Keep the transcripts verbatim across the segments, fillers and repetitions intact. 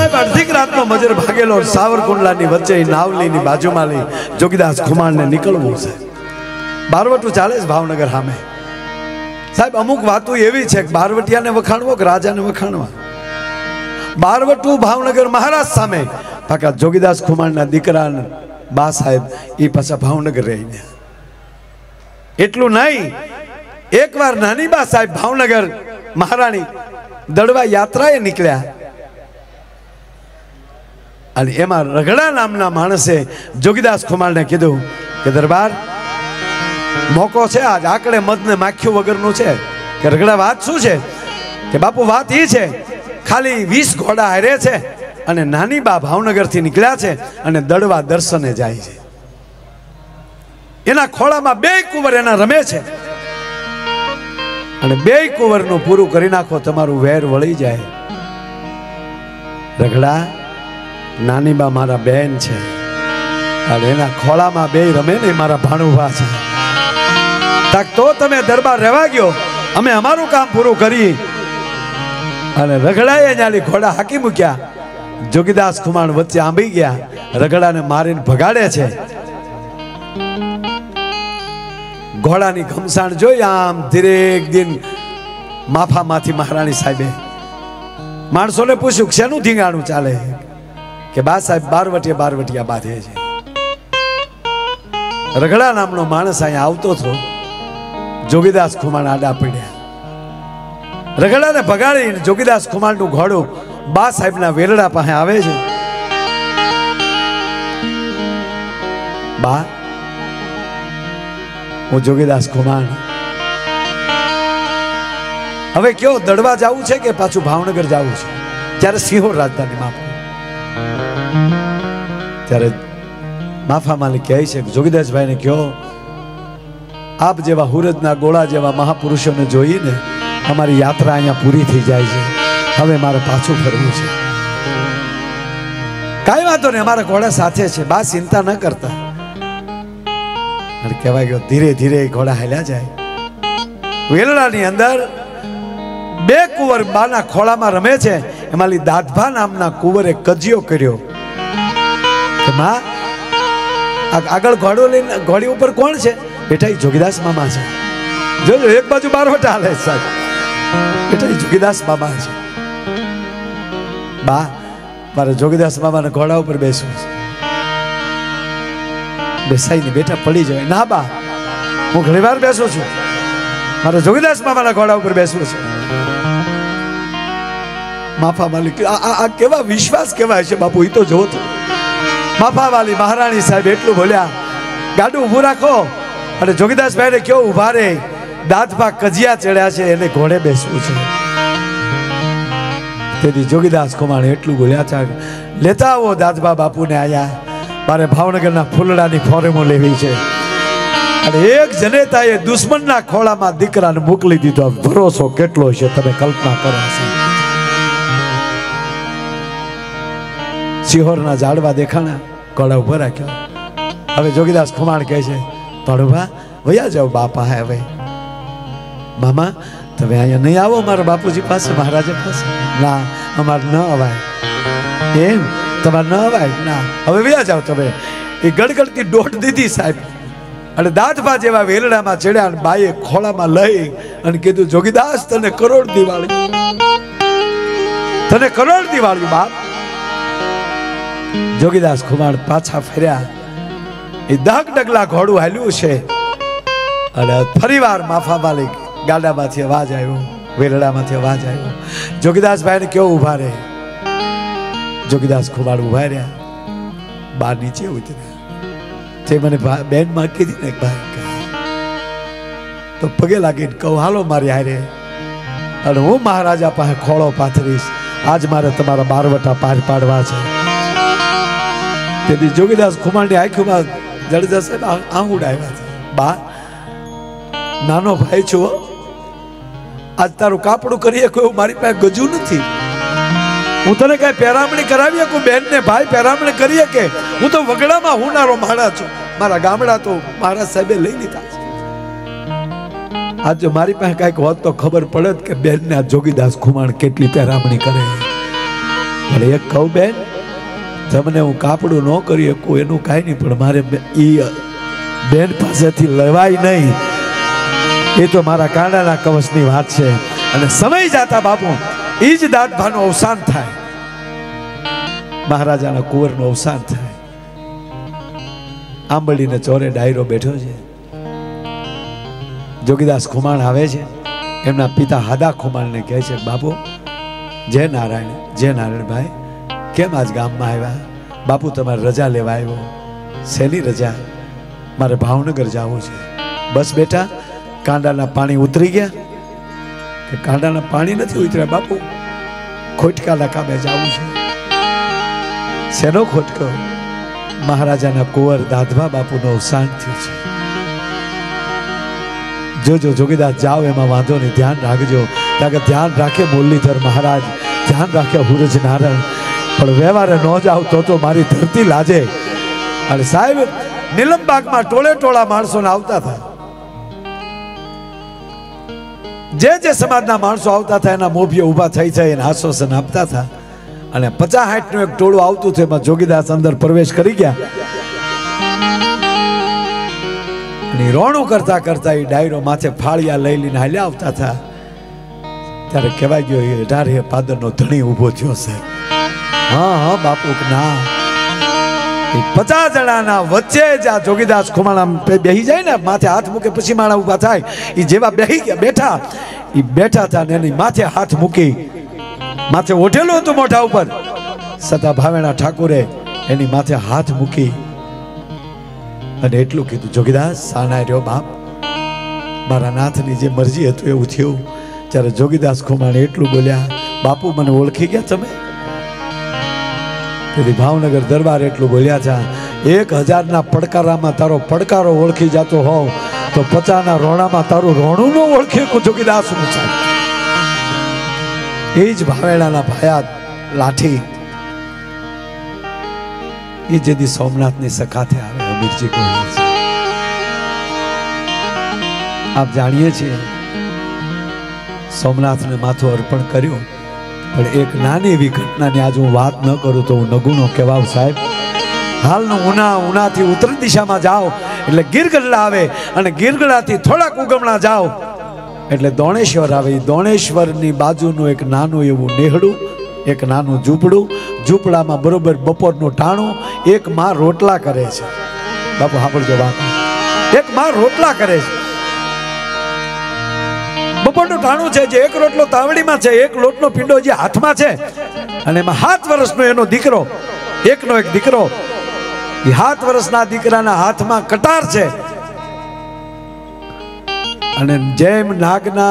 સાહેબ અડધી રાતનો મજર ભાગેલો સાવરકુંડલાની વચ્ચે નાવલીની બાજુમાં લઈ જોગીદાસ ખુમાણને નીકળવું છે. બારવટું ચાલે છે ભાવનગર સામે. સાહેબ અમુક વાતો એવી છે કે બારવટિયાને વખાણવો કે રાજાને વખાણવા. બારવટું ભાવનગર મહારાજ સામે પાકા જોગીદાસ ખુમાણના દીકરા બા સાહેબ એ પાછા ભાવનગર રહીને. એટલું નહીં, એકવાર નાની બા સાહેબ ભાવનગર મહારાણી દડવા યાત્રાએ નીકળ્યા અને એમાં રગડા નામના માણસે જોગીદાસ ખુમાણને કીધું કે દરબાર મોકો છે આજ આકડે મધને માખ્યું વગરનું છે કે રગડા વાત શું છે કે બાપુ વાત એ છે ખાલી વીસ ઘોડા હારે છે અને નાની બા ભાવનગરથી નીકળ્યા છે અને દડવા દર્શને જાય છે. એના ખોળામાં બે કુંવર એના રમે છે અને બે કુંવરનું પૂરું કરી નાખો તમારું વેર વળી જાય. રગડા નાની બા મારા બેન છે અને એના ખોળામાં બે રમે ને મારા ભાણુભા છે. તાક તો તમે દરબાર રહેવા ગયો, અમે અમારું કામ પૂરું કરી. અને રગડાએ ન્યાલી ઘોડા હાકી મૂક્યા. જોગીદાસ ખુમાણ વચ્ચે આંબી ગયા, રગડાને મારીને ભગાડે છે. ઘોડાની ઘમસાણ જોઈ આમ ધીરે એક દિન માફામાંથી મહારાણી સાહેબે માણસોને પૂછ્યું શેનું ધીંગાણું ચાલે કે બા સાહેબ બારવટિયા બારવટિયા બાંધે છે. રગડા નામનો માણસ અહીંયા આવતો હતો. જોગીદાસ ખુમાણ આડા પડ્યા. રગડાને ભગાડીને જોગીદાસ ખુમાણનું ઘોડું બા સાહેબના વેરડા પાસે આવે છે. બા હું જોગીદાસ ખુમાણ હવે કયો દડવા જવું છે કે પાછું ભાવનગર જવું છે? ત્યારે સિંહોર રાજધાની માફ. ત્યારે માફા માલિક કહે છે કે જોગીદાસભાઈને કયો આપ જેવા હુરજના ગોળા જેવા મહાપુરુષોને જોઈને અમારી યાત્રા અહીંયા પૂરી થઈ જાય છે. હવે મારે પાછું ફરવું છે. કાંઈ વાંધો નહીં, અમારા ઘોડા સાથે છે, બા ચિંતા ન કરતા. કહેવાય ગયો ધીરે ધીરે ઘોડા હાલ્યા જાય. વેલડાની અંદર બે કુંવર બાના ખોળામાં રમે છે. એમાંથી દાદભા નામના કુંવરે કજિયો કર્યો કે માં આગળ ઘોડો લઈને ઘોડી ઉપર કોણ છે? બેટા એ જોગીદાસ મામા છે. જોજો એક બાજુ બારવટા હાલે સાહેબ, બેટા એ જોગીદાસ મામા છે. બા મારે જોગીદાસ મામાને ઘોડા ઉપર બેસવું છે. બેસાઈ ને બેટા પડી જાય. ના બા હું ઘણી વાર બેસું છું, મારે જોગીદાસ મામાના ઘોડા ઉપર બેસવું છે. માફા માલિક આ કેવા વિશ્વાસ કેવાય છે બાપુ, એ તો જોવો તો. માફા વાલી મહારાણી સાહેબ એટલું બોલ્યા ગાડું ઊભું રાખો અને જોગીદાસભાઈ ને કેવું ઉભા રે. દાંતભા કજિયા ચડ્યા છે, એને ઘોડે બેસવું છે. તેથી જોગીદાસ ખુમાણ એટલું બોલ્યા છે લેતા આવો દાદભા બાપુને આયા, મારે ભાવનગરના ફૂલડાની ફોરેમો લેવી છે. અને એક જનેતાએ દુશ્મનના ખોળામાં દીકરાને મોકલી દીધો. ભરોસો કેટલો છે તમે કલ્પના કરો. સિહોરના ઝાડવા દેખાણા, ઘોડા ઉભા રાખ્યો. હવે જોગીદાસ ખુમાણ કહે છે ભાણુભા વયા જાઓ બાપા. હવે મામા તમે અહીંયા નહીં આવો મારા બાપુજી પાસે, મહારાજા પાસે? ના અમારે ન અવાય. એમ તમારે ન અવાય? ના હવે વ્યા જાઓ તમે. એ ગડગડતી દોઢ દીધી સાહેબ અને દાંતભા જેવા વેલડામાં ચડ્યા અને બાઈએ ખોળામાં લઈ અને કીધું જોગીદાસ તને કરોડ દિવાળી, તને કરોડ દિવાળી બાપ. જોગીદાસ ખુમાણ પાછા ફર્યા. એ દહક ડગલા ઘોડું હાલ્યું છે અને ફરીવાર માફા માલિક ગાડામાંથી અવાજ આવ્યો, વેલડામાંથી અવાજ આવ્યો. જોગીદાસભાઈને કેવો ઉભા રહે. જોગીદાસ ખુમાણ ઉભા રહ્યા. બાર નીચે ઉતર્યા. તે મને બેન માં કીધી ને ભાઈ તો પગે લાગીને કહું હાલો મારી હારે અને હું મહારાજા પાસે ખોળો પાથરીશ. આજ મારે તમારા બારવટા પાર પાડવા છે. તેથી જોગીદાસ ખુમાણની આંખોમાં જડેજા સાહેબ આંગુડ આવ્યા છે. બા નાનો ભાઈ છો, આજ તારું કાપડું કરીએ કોઈ મારી પાસે ગજુ નથી. હું તને કઈ પેરામણી કરાવીએ કોઈ બેન ને ભાઈ પેરામણી કરીએ કે? હું તો વગડામાં હુનારો માણા છું. મારા ગામડા તો મહારાજ સાહેબે લઈ લીધા છે. આજ જો મારી પાસે કઈક હોત તો ખબર પડે કે બેન ને આ જોગીદાસ ખુમાણ કેટલી પેરામણી કરે. પણ એક કહું બેન, તમને હું કાપડું ન કરી શકું એનું કાંઈ નહીં, પણ મારે એ બેન પાસેથી લેવાય નહીં. એ તો મારા કાંડાના કવચની વાત છે. અને સમય જાતા બાપુ એ જ દાદભાનું અવસાન થાય, મહારાજાના કુંવરનું અવસાન થાય. આંબલીને ચોરે ડાયરો બેઠો છે. જોગીદાસ ખુમાણ આવે છે, એમના પિતા હાદા ખુમાણને કહે છે, બાપુ જય નારાયણ, જય નારાયણભાઈ, કેમ આજ ગામમાં આવ્યા? બાપુ તમારે રજા લેવા આવ્યો. શેની રજા? મારે ભાવનગર જવું છે. બસ બેટા, કાંડાના પાણી ઉતરી ગયા? કે કાંડાના પાણી નથી ઉતર્યા બાપુ, ખોટકાના કામે જવું છે. શેનો ખોટકો? મહારાજાના કુંવર દાદભા બાપુનું અવસાન થયું છે. જોજો જોગીદાસ જાઓ એમાં વાંધો નહીં, ધ્યાન રાખજો. કારણ કે ધ્યાન રાખે મુરલીધર મહારાજ, ધ્યાન રાખે હુરજ નારાયણ, પણ વ્યવહારે ન જાવ તો તો મારી ધરતી લાજે. અને સાહેબ નીલમબાગમાં ટોળે ટોળા માણસો આવતા હતા. જે જે સમાજના માણસો આવતા હતા એના મોભીઓ ઉભા થઈ થઈ એને આશ્વાસન આપતા હતા. અને પચાસ સાઠ નું એક ટોળું આવતું હતું, એમાં જોગીદાસ અંદર પ્રવેશ કરી ગયા. રોણું કરતા કરતા એ ડાયરો માથે ફાળિયા લઈ લઈને હાલ્યા આવતા હતા. ત્યારે કહેવાય ગયો એ અઢારે પાદરનો ધણી ઉભો થયો છે. હા હા બાપુ ના, એ પચાસ જણાના વચ્ચે જ આ જોગીદાસ ખુમાણા બેહી જાય ને, માથે હાથ મૂકે પછી માણા ઉભા થાય. એ જેવા બેહી ગયા બેઠા, એ બેઠા હતા ને એની માથે હાથ મૂકી, માથે ઓઢેલું હતું મોઢા ઉપર, સતા ભાવેણા ઠાકોરે એની માથે હાથ મૂકી અને એટલું કીધું, જોગીદાસ સાના રહ્યો બાપ, મારા નાથની જે મરજી હતું એવું થયું. ત્યારે જોગીદાસ ખુમાણે એટલું બોલ્યા, બાપુ મને ઓળખી ગયા તમે? તેથી ભાવનગર દરબાર એટલું બોલ્યા છે, એક હજારના પડકારામાં તારો પડકારો ઓળખી જતો હોવ તો પચાસના રોણામાં તારું રોણું ન ઓળખે જોગીદાસ નું છે. એ જ ભાવેણાના ભાયા લાઠી, એ જેદી સોમનાથની સખાતે આવે અમીરજી કહે છે. આપ જાણીએ છીએ સોમનાથને માથું અર્પણ કર્યું, પણ એક નાની એવી ઘટનાની આજ હું વાત ન કરું તો હું નગુનો કહેવાવ સાહેબ. હાલનું ઉના ઉનાથી ઉત્તર દિશામાં જાઓ એટલે ગીરગઢડા આવે, અને ગીરગઢડાથી થોડાક ઉગમણા જાઓ એટલે દોણેશ્વર આવે. દોણેશ્વરની બાજુનું એક નાનું એવું નેહડું, એક નાનું ઝૂંપડું, ઝૂંપડામાં બરોબર બપોરનું ટાણું, એક માં રોટલા કરે છે. બાપુ સાંભળજો વાત, એક માં રોટલા કરે છે. બપોરનું ટાણું છે, જે એક રોટલો તાવડીમાં છે, એક લોટનો પીંડો જે હાથમાં છે, અને એમાં સાત વર્ષનો એનો દીકરો, એકનો એક દીકરો, એ સાત વર્ષના દીકરાના હાથમાં કટાર છે. અને જેમ નાગના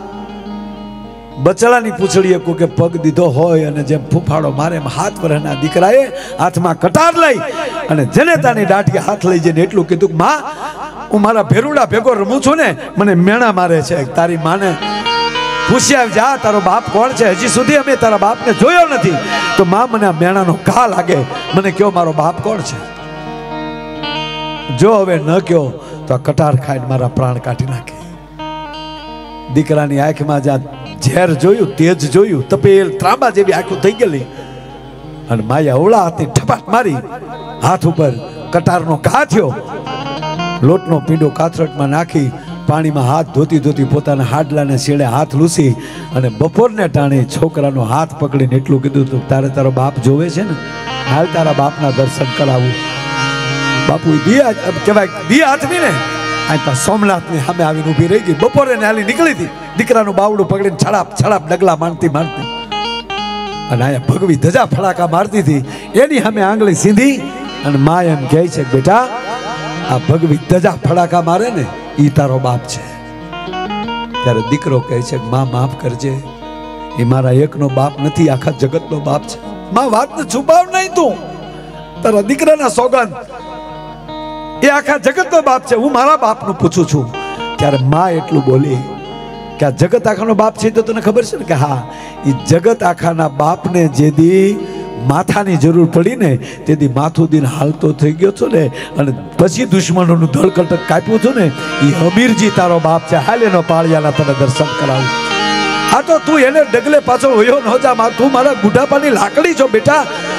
બચડાની પૂંછડીએ કે પગ દીધો હોય અને જેમ ફૂફાડો મારે, એમ સાત વર્ષના દીકરાએ હાથમાં કટાર લઈ અને જનેતાની દાઢીએ હાથ લઈ જઈને એટલું કીધું, માં હું મારા ભેરુડા ભેગો રમું છું ને, મને મેણા મારે છે. તારી માને પૂછી આવી, જા તારો બાપ કોણ છે? હજી સુધી અમે તારા બાપને જોયો નથી. તો માં મને આ મેણાનો ઘા લાગે, મને કયો મારો બાપ કોણ છે? જો હવે ન કયો તો આ કટાર ખાઈને મારા પ્રાણ કાઢી નાખે. દીકરાની આંખમાં જ્યાં ઝેર જોયું, તેજ જોયું, તપેલ ત્રાંબા જેવી આંખો થઈ ગયેલી, અને માયા ઓળા હાથની ઠપાટ મારી, હાથ ઉપર કટારનો ઘા થયો. લોટનો પીંડો કાથરટમાં નાખી પાણીમાં હાથ ધોતી ધોતી પોતાના હાડલાને શેડે હાથ લૂસી અને બપોરને ટાણે છોકરાનો હાથ પકડીને એટલું કીધું તું, તારે તારો બાપ જોવે છે ને, હાલ તારા બાપના દર્શન કરાવું. બાપુ દિયા કહેવાય, દિયા હાથવી ને આ સોમનાથની સામે આવીને ઊભી રહી ગઈ. બપોરે ને હાલી નીકળી હતી, દીકરાનું બાવડું પકડીને છડાપ છડાપ ડગલા મારતી મારતી, અને અહીંયા ભગવી ધજા ફડાકા મારતી હતી. એની સામે આંગળી સીધી અને મા એમ કહે છે, બેટા આ ભગવી ધજા ફડાકા મારે ને ઈ તારો બાપ છે. ત્યારે દીકરો કહે છે, માં માફ કરજે, એ મારા એકનો બાપ નથી, આખા જગતનો બાપ છે. માં વાતને છુપાવ નહીં તું, તારા દીકરાના સોગંદ, એ આખા જગતનો બાપ છે, હું મારા બાપનું પૂછું છું. ત્યારે માં એટલું બોલી કે આ જગત આખાનો બાપ છે તો તને ખબર છે ને? કે હા, એ જગત આખાના બાપને જેદી માથાની જરૂર પડી ને તેથી માથું દિન હાલતો થઈ ગયો છો ને, અને પછી દુશ્મનોનું ધળકટક કાપ્યું હતું ને, એ અમીરજી તારો બાપ છે. હાલ એનો પાળિયાના તને દર્શન કરાવું. આ તો તું એને ડગલે પાછો વયો ન જા, તું મારા બુઢાપાની લાકડી છો બેટા.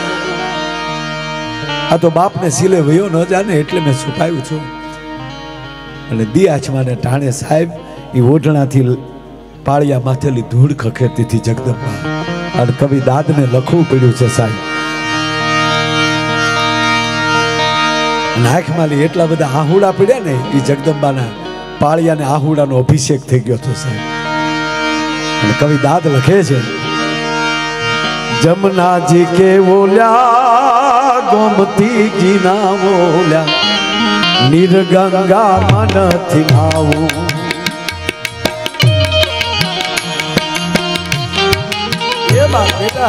આ તો બાપને સિલે વયો ન જા ને એટલે મેં છુપાયું છું. અને દિયાચમાને ટાણે સાહેબ એ ઓઢણાથી પાળિયા માથેલી ધૂળ ખખેરતી હતી જગદંબા. અને કવિ દાદને લખવું પડ્યું છે સાહેબ. નાખમાલી એટલા બધા આહુડા પડ્યા ને એ જગદંબાના પાળિયાને આહુડાનો અભિષેક થઈ ગયો હતો સાહેબ. અને કવિ દાદ લખે છે, જમનાજી કે ઓલ્યા ગોમતી ગીના ઓલ્યા નિર્ગંગા મનથી આવું. એ બાપ બેટા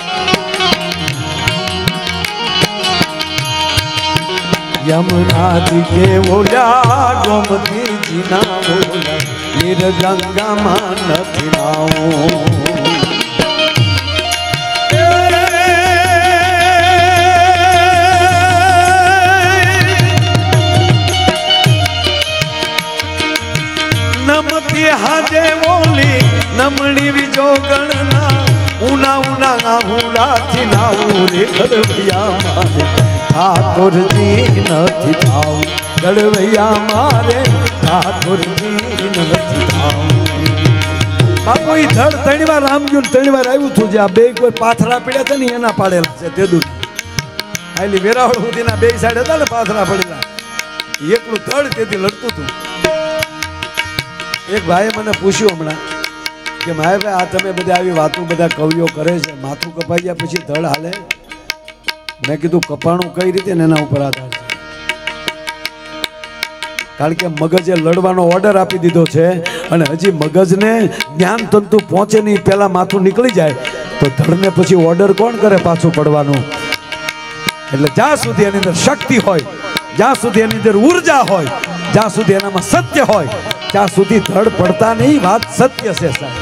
यमुना जी के ओल्या गोमती जी ना ओल्या निर्गंगा मान फिराओ नमती हाजे ओली नमणी विजो गणना उना उना आहुड़ा थी नाऊरे गड़वैया मारे ठाकुर जी नथी थाऊ गड़वैया मारे ठाकुर जी नथी थाऊ बापू ई धड़ तणी बार राम गयो तणी बार आव्યું છું જે આ બે કોઈ પાથરા પડ્યા છે ને એના પાડેલા છે તે દૂર આલી વેરાવળ સુધીના બે સાઈડ હતા ને પાથરા પડેલા એકલું ધડ તેથી લડતું હતું. એક ભાઈએ મને પૂછ્યું હમણાં કે માય ભાઈ આ તમે બધા આવી વાતો બધા કવિઓ કરે છે માથું કપાઈ ગયા પછી ધડ હાલે? મેં કીધું કપાણું કઈ રીતે ને એના ઉપર આધાર છે, કારણ કે મગજે લડવાનો ઓર્ડર આપી દીધો છે અને હજી મગજને જ્ઞાન તંતુ પહોંચે નહીં પહેલા માથું નીકળી જાય તો ધડને પછી ઓર્ડર કોણ કરે પાછું પડવાનું. એટલે જ્યાં સુધી એની અંદર શક્તિ હોય, જ્યાં સુધી એની અંદર ઉર્જા હોય, જ્યાં સુધી એનામાં સત્ય હોય ત્યાં સુધી ધડ પડતા નહીં. વાત સત્ય છે સાહેબ.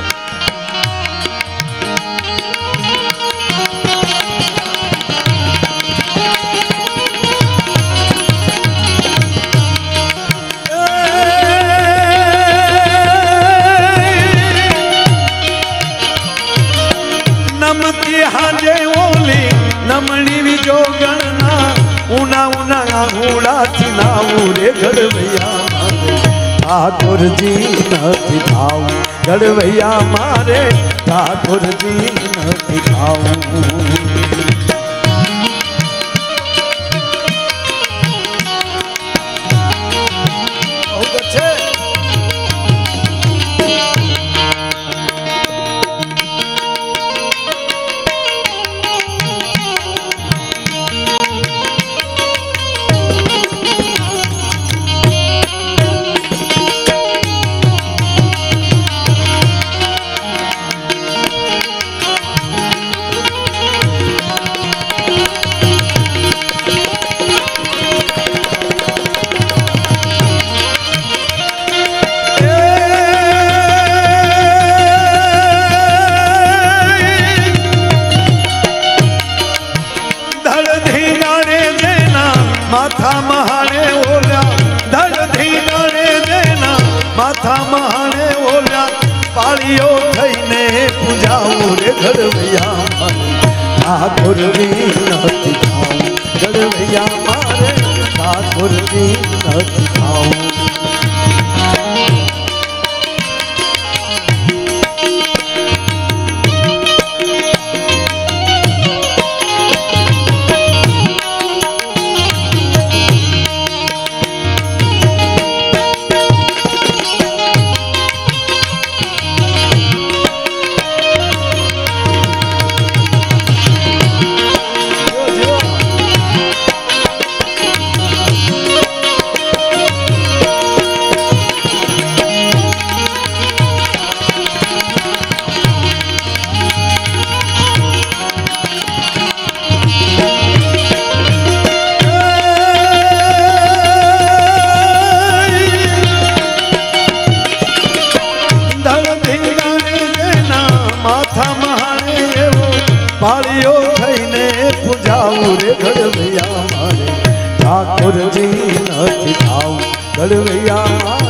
हाजे ओली नमणी विजो गणना उना उना आहुड़ा थी नाऊरे गड़वैया मारे ठाकुर जी नथी थाऊ गड़वैया मारे ठाकुर जी नथी थाऊ. माथा महाने ओल्या धड़ धीनाने देना माथा महाने ओल्या पालियो थईने पूजाऊ रे गड़वैया ठाकुर जी नथी थाऊ गड़वैया मारे ठाकुर जी नथी थाऊ. पालियो थईने पूजाऊ रे गड़वैया मारे ठाकुर जी नथी थाऊ गड़वैया